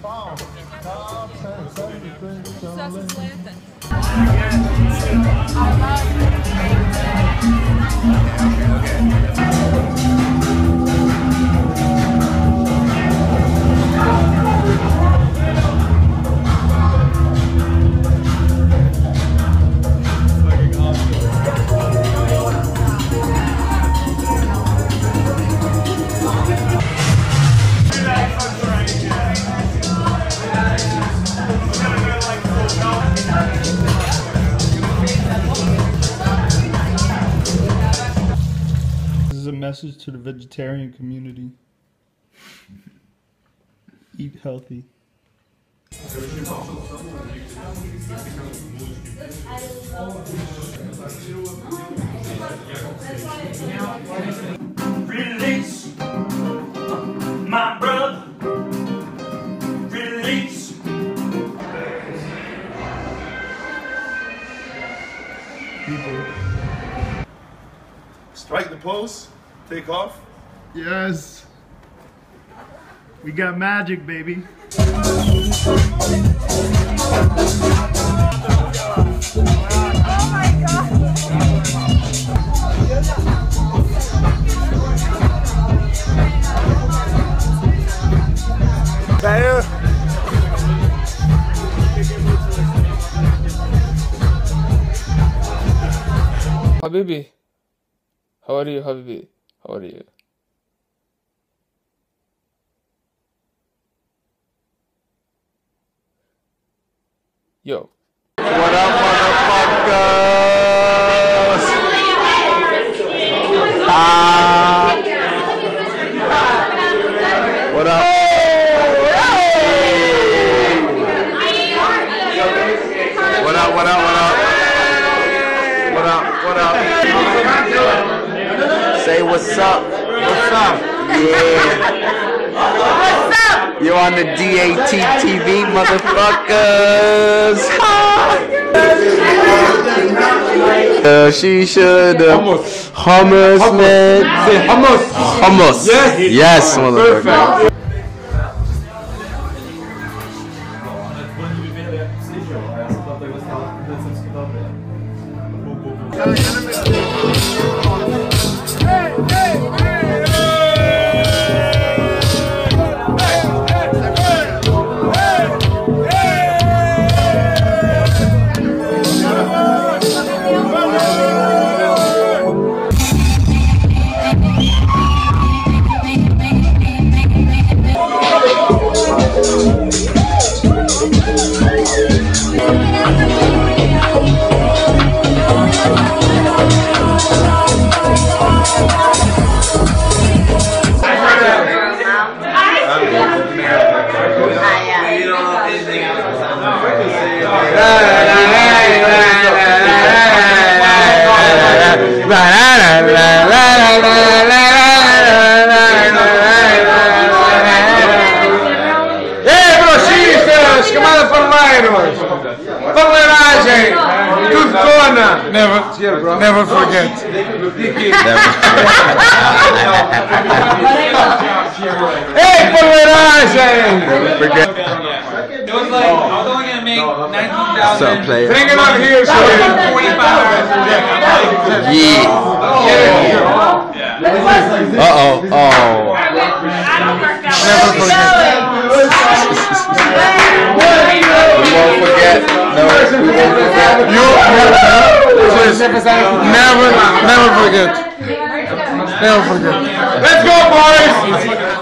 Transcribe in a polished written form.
Sucesso atleta. This is a message to the vegetarian community. Eat healthy. Release my brother. Release. People. Strike the pose. Take off. Yes. We got magic, baby. Habibi, how are you, Habibi? How are you? Yo. What up, motherfuckers? What up? What up, what up, what up? What up, what up? Say what's up. What's up? Yeah. What's up? You're on the DAT TV, motherfuckers. She should hummus, man. Say hummus. Hummus. Yes. Yes, motherfucker. Never forget. Hey, Forget. It was like, I was only going to make 19,000. Bring it on here, so 45 hours. Yeah. Uh-oh. Oh. never forget. We won't forget. No, we won't forget. Never forget. Never forget. Let's go, boys!